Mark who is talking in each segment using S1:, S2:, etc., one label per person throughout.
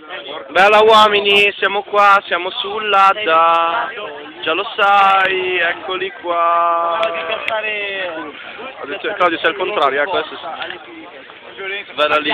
S1: Bella uomini, siamo qua, siamo sull'Adda, già lo sai, eccoli qua. Claudio, sei al contrario, questo bella lì.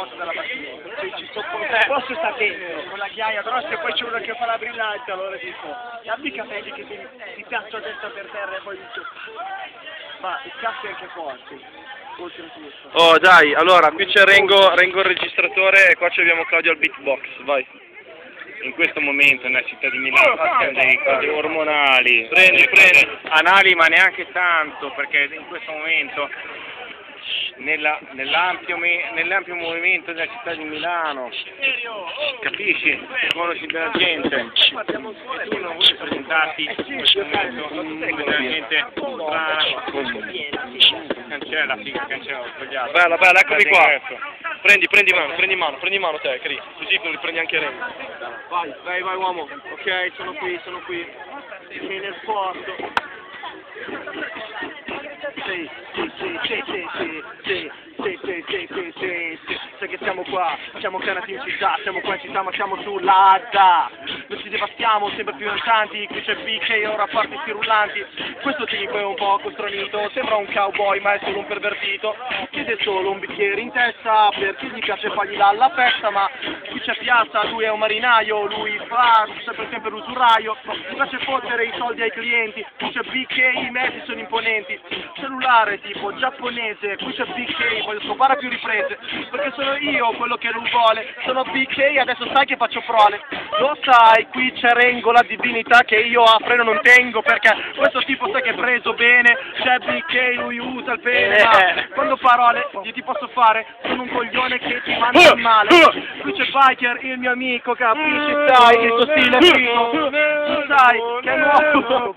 S2: Posso stare dentro con la ghiaia grossa e poi c'è uno che fa la brillante, allora dico, abbi i capelli che ti piaccio a destra per terra e poi dico, ma il cazzo è anche forte.
S1: Oh dai, allora qui c'è Rengo il registratore e qua abbiamo Claudio al beatbox, vai.
S3: In questo momento nella città di Milano facciamo dei cose ormonali,
S1: Prendi.
S3: anali, ma neanche tanto, perché in questo momento nell'ampio movimento della città di Milano, capisci? Conosci della gente e tu non vuoi presentarti in questo momento della gente cancella, ho sbagliato.
S1: Bella, eccomi qua. Prendi mano te, Cri, così non li prendi anche Rengo. Vai uomo, ok, sono qui.
S2: Sei nel posto. Sì, sai che siamo qua, siamo canati in città, siamo qua in città ma siamo sull'Adda. Noi ci devastiamo sempre più danzanti, qui c'è BK ora parte rullanti. Questo tipo è un po' costronito, sembra un cowboy ma è solo un pervertito. Chiede solo un bicchiere in testa perché gli piace fargli alla festa, ma qui c'è Piazza, lui è un marinaio, lui fa sempre l'usuraio, gli piace fottere i soldi ai clienti. Qui c'è BK, i mezzi sono imponenti, cellulare tipo giapponese, qui c'è BK, voglio scopare più riprese, perché sono io quello che lui vuole, sono BK, adesso sai che faccio prole, lo sai, qui c'è Rengo, la divinità che io a freno non tengo, perché questo tipo sai che è preso bene, c'è BK, lui usa il pene, ma quando parole gli ti posso fare, sono un coglione che ti manda a male, qui c'è Biker, il mio amico, capisci, sai, il suo stile è figo, tu sai che è nuovo.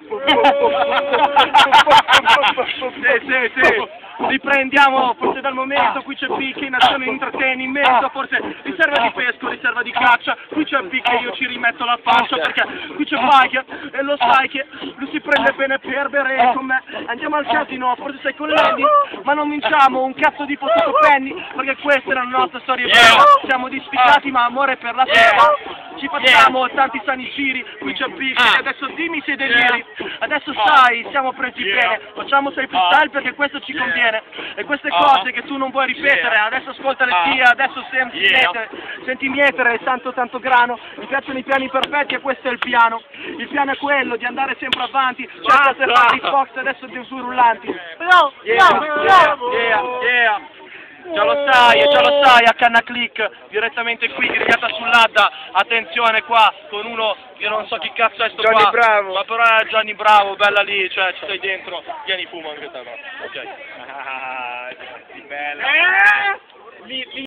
S2: Sì. Riprendiamo, forse dal momento, qui c'è BK, nazione intrattenimento, forse riserva di pesco, riserva di caccia, qui c'è BK, io ci rimetto la faccia, perché qui c'è Biker, e lo sai che lui si prende bene per bere con me, andiamo al casino, forse sei con Lenny, ma non vinciamo un cazzo di fottuto penny, perché questa è la nostra storia vera, siamo disfigati ma amore per la città, ci facciamo tanti sani giri, qui c'è BK, adesso dimmi se deliri, adesso sai, siamo presi bene, facciamo sei freestyle perché questo ci conviene. E queste cose che tu non vuoi ripetere, adesso ascolta le zie, adesso senti mietere tanto grano, mi piacciono i piani perfetti e questo è il piano è quello di andare sempre avanti, c'è di Fox adesso dei sui rullanti, già lo sai, a Canna Click, direttamente qui, grigliata sull'Adda, attenzione qua, con uno, io non so chi cazzo è sto
S1: Johnny
S2: qua,
S1: Bravo.
S2: ma però è Johnny Bravo, bella lì, cioè ci stai dentro, vieni fuma anche te, va, ok.
S3: Bella.